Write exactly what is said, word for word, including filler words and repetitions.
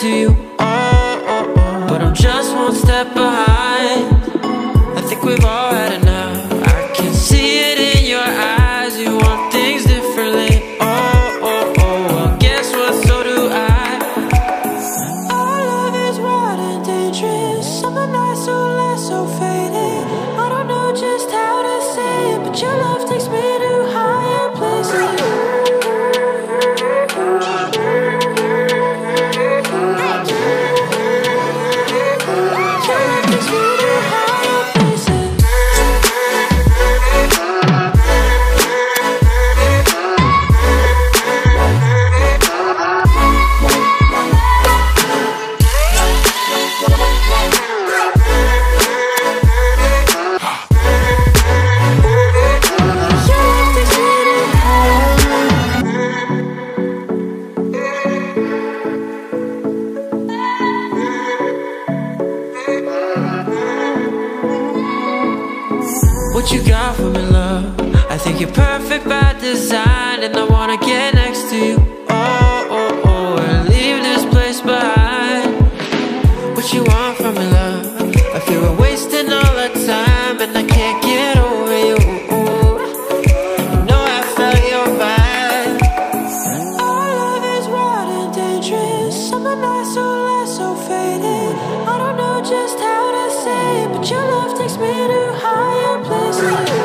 to you. Oh, oh, oh. But I'm just one step behind. I think we've all had enough. I can see it in your eyes. You want things differently. Oh, oh, oh. Well, guess what? So do I. Our love is wild and dangerous. Summer nights so last so faded. I don't know just how to say it, but your love takes me to higher places. What you got for me, love? I think you're perfect by design, and I wanna get next to you. Oh, oh, oh, and leave this place behind. What you want from me, love? I feel we're wasting all our time, and I can't get over you. You know I felt your vibe. Our love is wild and dangerous. Summer nights so last so faded. I don't know just how to say it, but your love takes me to higher places.